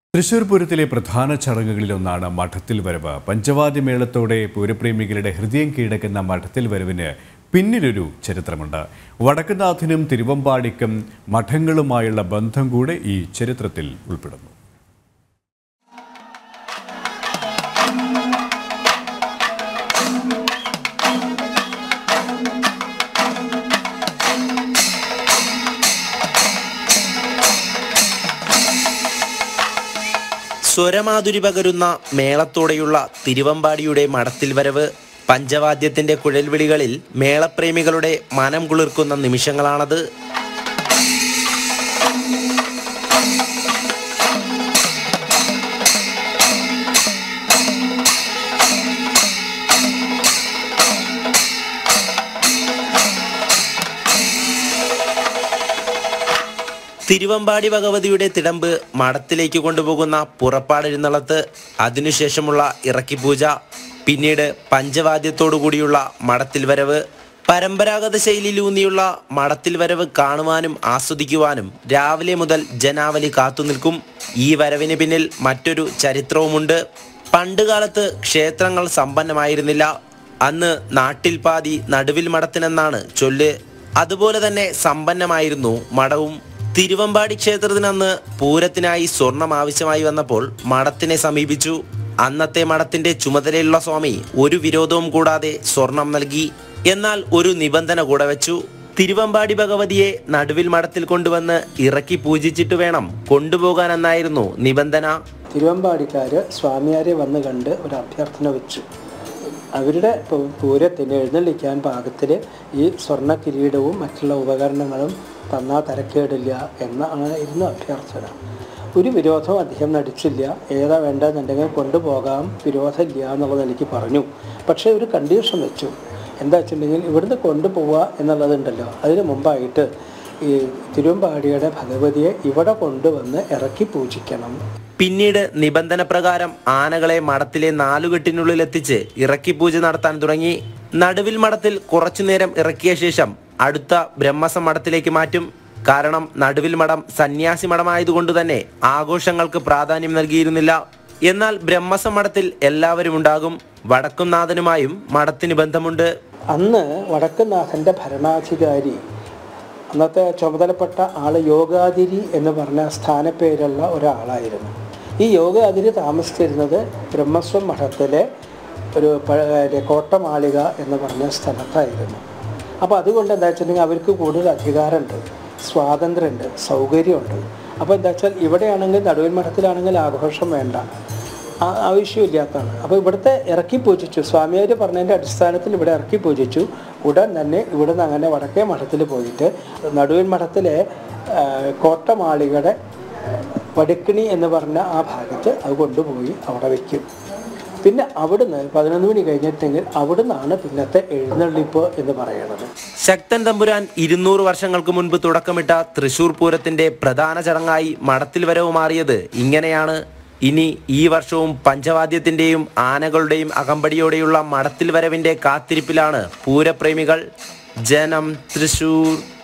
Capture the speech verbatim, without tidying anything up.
തൃശ്ശൂർ പൂരത്തിലെ പ്രധാന ചടങ്ങുകളിലൊന്നാണ് മഠത്തിൽ വരവ്. പഞ്ചവാദ്യമേളത്തോടെ പൂരപ്രേമികളുടെ ഹൃദയം കീഴടക്കുന്ന മഠത്തിൽ വരവിന് പിന്നിലൊരു ചരിത്രമുണ്ട്. വടക്കുംനാഥനും തിരുവമ്പാടിക്കും മഠങ്ങളുമായുള്ള ബന്ധം കൂടെ ഈ ചരിത്രത്തിൽ ഉൾപ്പെടുന്നു. സ്വരമാധുരി പകരുന്ന മേളത്തോടെയുള്ള തിരുവമ്പാടിയുടെ മഠത്തിൽ വരവ് പഞ്ചവാദ്യത്തിന്റെ കുഴൽവിളികളിൽ മേളപ്രേമികളുടെ മനം കുളിർക്കുന്ന നിമിഷങ്ങളാണത്. തിരുവമ്പാടി ഭഗവതിയുടെ തിടമ്പ് മഠത്തിലേക്ക് കൊണ്ടുപോകുന്ന പുറപ്പാടെഴുന്നള്ളത്ത്, അതിനുശേഷമുള്ള ഇറക്കിപ്പൂജ, പിന്നീട് പഞ്ചവാദ്യത്തോടുകൂടിയുള്ള മഠത്തിൽ വരവ്. പരമ്പരാഗത ശൈലിയിലൂന്നിയുള്ള മഠത്തിൽ വരവ് കാണുവാനും ആസ്വദിക്കുവാനും രാവിലെ മുതൽ ജനാവലി കാത്തുനിൽക്കും. ഈ വരവിന് പിന്നിൽ മറ്റൊരു ചരിത്രവുമുണ്ട്. പണ്ടുകാലത്ത് ക്ഷേത്രങ്ങൾ സമ്പന്നമായിരുന്നില്ല. അന്ന് നാട്ടിൽ പാതി നടുവിൽ മഠത്തിനെന്നാണ് ചൊല്ല്. അതുപോലെ തന്നെ സമ്പന്നമായിരുന്നു മഠവും. തിരുവമ്പാടി ക്ഷേത്രത്തിനന്ന് പൂരത്തിനായി സ്വർണം ആവശ്യമായി വന്നപ്പോൾ മഠത്തിനെ സമീപിച്ചു. അന്നത്തെ മഠത്തിന്റെ ചുമതലയുള്ള സ്വാമി ഒരു വിരോധവും കൂടാതെ സ്വർണം നൽകി. എന്നാൽ ഒരു നിബന്ധന കൂടെ വെച്ചു. തിരുവമ്പാടി ഭഗവതിയെ നടുവിൽ മഠത്തിൽ കൊണ്ടുവന്ന് ഇറക്കി പൂജിച്ചിട്ട് വേണം കൊണ്ടുപോകാനെന്നായിരുന്നു നിബന്ധന. തിരുവമ്പാടിക്കാര് സ്വാമിയാരെ വന്ന് കണ്ട് ഒരു അഭ്യർത്ഥന വെച്ചു. അവരുടെ പൂരത്തിന് എഴുന്നള്ളിക്കാൻ പാകത്തിൽ ഈ സ്വർണ്ണ കിരീടവും മറ്റുള്ള ഉപകരണങ്ങളും തന്നാൽ തരക്കേടില്ല എന്നായിരുന്നു അഭ്യർത്ഥന. ഒരു വിരോധവും അദ്ദേഹം നടിച്ചില്ല. ഏതാ വേണ്ടതെന്നുണ്ടെങ്കിൽ കൊണ്ടുപോകാം, വിരോധമില്ല എന്നുള്ളത് എനിക്ക് പറഞ്ഞു. പക്ഷേ ഒരു കണ്ടീഷൻ വെച്ചു. എന്താ വെച്ചിട്ടുണ്ടെങ്കിൽ ഇവിടുന്ന് കൊണ്ടുപോവുക എന്നുള്ളതുണ്ടല്ലോ, അതിന് മുമ്പായിട്ട് ഈ തിരുവമ്പാടിയുടെ ഭഗവതിയെ ഇവിടെ കൊണ്ടുവന്ന് ഇറക്കി പൂജിക്കണം. പിന്നീട് നിബന്ധന പ്രകാരം ആനകളെ മഠത്തിലെ നാലുകെട്ടിനുള്ളിൽ എത്തിച്ച് ഇറക്കി പൂജ നടത്താൻ തുടങ്ങി. നടുവിൽ മഠത്തിൽ കുറച്ചുനേരം ഇറക്കിയ ശേഷം അടുത്ത ബ്രഹ്മസ മഠത്തിലേക്ക് മാറ്റും. കാരണം നടുവിൽ മഠം സന്യാസി മഠമായതുകൊണ്ട് തന്നെ ആഘോഷങ്ങൾക്ക് പ്രാധാന്യം നൽകിയിരുന്നില്ല. എന്നാൽ ബ്രഹ്മസ മഠത്തിൽ എല്ലാവരും ഉണ്ടാകും. വടക്കുംനാഥനുമായും മഠത്തിന് ബന്ധമുണ്ട്. അന്ന് വടക്കുംനാഥന്റെ ഭരണാധികാരി, അന്നത്തെ ചുമതലപ്പെട്ട ആള് യോഗാതിരി എന്ന് പറഞ്ഞ സ്ഥാനപ്പേരുള്ള ഒരാളായിരുന്നു. ഈ യോഗാതിരി താമസിച്ചിരുന്നത് ബ്രഹ്മസ്വം മഠത്തിലെ ഒരു കോട്ടമാളിക എന്ന് പറഞ്ഞ സ്ഥലത്തായിരുന്നു. അപ്പോൾ അതുകൊണ്ട് എന്താ വെച്ചിട്ടുണ്ടെങ്കിൽ അവർക്ക് കൂടുതൽ അധികാരമുണ്ട്, സ്വാതന്ത്ര്യമുണ്ട്, സൗകര്യമുണ്ട്. അപ്പോൾ എന്താ വെച്ചാൽ ഇവിടെയാണെങ്കിൽ നടുവിൽ മഠത്തിലാണെങ്കിൽ ആഘോഷം വേണ്ട, ആവശ്യമില്ലാത്തതാണ്. അപ്പോൾ ഇവിടുത്തെ ഇറക്കി പൂജിച്ചു. സ്വാമിയാർ പറഞ്ഞതിൻ്റെ അടിസ്ഥാനത്തിൽ ഇവിടെ ഇറക്കി പൂജിച്ചു. ഉടൻ തന്നെ ഇവിടുന്ന് അങ്ങനെ വടക്കേ മഠത്തിൽ പോയിട്ട് നടുവിൽ മഠത്തിലെ കോട്ടമാളികയുടെ വടക്കിണി എന്ന് പറഞ്ഞ ആ ഭാഗത്ത് അത് കൊണ്ടുപോയി അവിടെ വയ്ക്കും. പിന്നെ അവിടുന്ന് പതിനൊന്ന് മണി കഴിഞ്ഞിട്ടെങ്കിൽ അവിടുന്നാണ് പിന്നത്തെ എഴുന്നള്ളിപ്പ് എന്ന് പറയുന്നത്. ശക്തൻ തമ്പുരാൻ ഇരുന്നൂറ് വർഷങ്ങൾക്ക് മുൻപ് തുടക്കമിട്ട തൃശ്ശൂർ പൂരത്തിന്റെ പ്രധാന ചടങ്ങായി മഠത്തിൽ വരവ് മാറിയത് ഇങ്ങനെയാണ്. ഇനി ഈ വർഷവും പഞ്ചവാദ്യത്തിന്റെയും ആനകളുടെയും അകമ്പടിയോടെയുള്ള മഠത്തിൽ വരവിന്റെ കാത്തിരിപ്പിലാണ് പൂരപ്രേമികൾ. ജനം, തൃശ്ശൂർ.